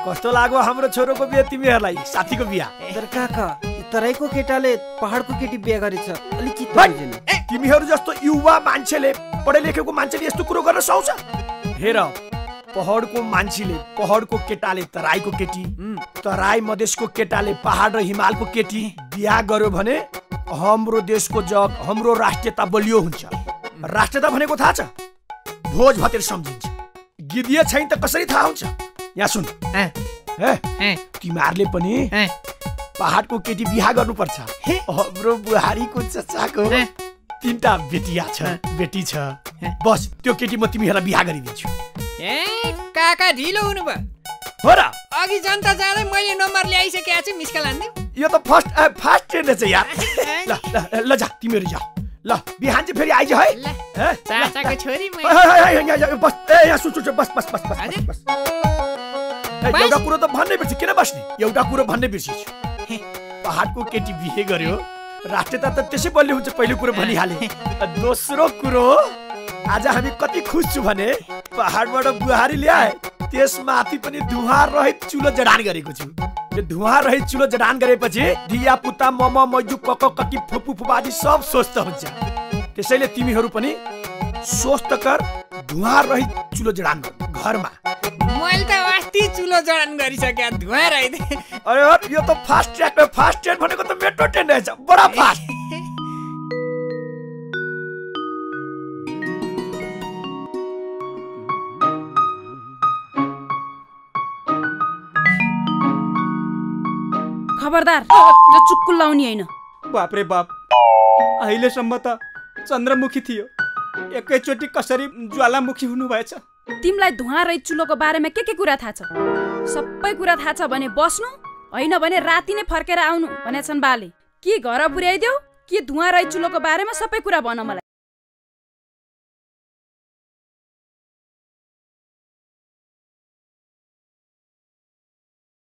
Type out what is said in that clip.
कस्तो लाग्यो हाम्रो छोरोको बिहे तिमीहरूलाई साथीको बिहा तर काका तराईको केटाले पहाडको केटी बिहे गरेछ अलि चित्त भाइ, बुझेन तिमीहरू जस्तो युवा मान्छेले पढे लेखेको मान्छेले यस्तो कुरो गर्न सक्छ? हेर पहाडको मान्छेले पहाडको केटाले तराईको केटी तराई मधेसको केटाले पहाड र हिमालको केटी बिहा गर्यो भने हाम्रो देशको जग हाम्रो राष्ट्रियता बलियो हुन्छ। राष्ट्रियता भनेको थाहा छ? भोज भतेर सम्झिन्छ। गिदिए छैन त कसरी थाहा हुन्छ? यहाँ सुन तिमीहरूले पनि पहाडको केटी बिहा गर्नुपर्छ। हाम्रो बुहारीको चचाको 3टा बेटी छ। बस त्यो केटी म तिमीहरूलाई बिहा गरिदिन्छु। काका ढिलो हुनुभयो हो र? अघि जनता जाँदै मैले नम्बर ल्याइसकेको छु मिस कल हान्दिउ। यो त फर्स्ट ट्रेन रहेछ यार। ल जा तिमीहरू जाऊ। ल बिहान चाहिँ फेरि आइज है। चाचाको छोरी म बस यहाँ सुन बस बस बस बस बस। एउटा कुरो त भन्नै बिर्सि। किन बस्ने? एउटा कुरो भन्नै बिर्सिछु। पहाडको केटी बिहे गर्यो राष्ट्रियता त त्यसै बलियो हुन्छ। पहिलो कुरो भनिहाले। दोस्रो कुरो आज हामी कति खुस छु भने पहाडबाट बुहारी ल्याए त्यसमाथि पनि धुवा रहित चुलो जडान गरेको छु। यो धुवा रहित चुलो जडान गरेपछि दिया पुता मम मजु कक ककी फुपु फुपादी सब स्वस्थ हुन्छ। त्यसैले तिमीहरू पनि स्वस्थ कर धुवा रहित चुलो जडान गर घरमा। मैले त अस्ति चुलो जडान गरिसके धुवा रहित। अरे यो त फास्ट ट्रेन भनेको त मेट्रो ट्रेन रहेछ। बडा फास्ट। खबरदार जो चुक्कुल लाउनी हैन। बाप रे बाप, अहिलेसम्म त चन्द्रमुखी थियो, एकैचोटि कसरी ज्वालामुखी हुनु भएछ। तिमीलाई धुवा रहित चुलोको बारेमा के कुरा थाहा छ? सबै कुरा थाहा छ भने बस्नु, हैन भने राति नै फर्केर आउनु भनेछन् बाले। के घर पुर्याइदेऊ कि धुवा रहित चुलोको बारेमा सबै कुरा भन मलाई।